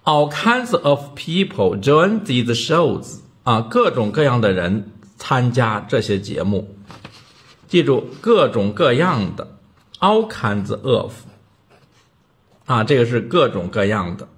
All kinds of people join these shows 啊，各种各样的人参加这些节目。记住，各种各样的 all kinds of 啊，这个是各种各样的。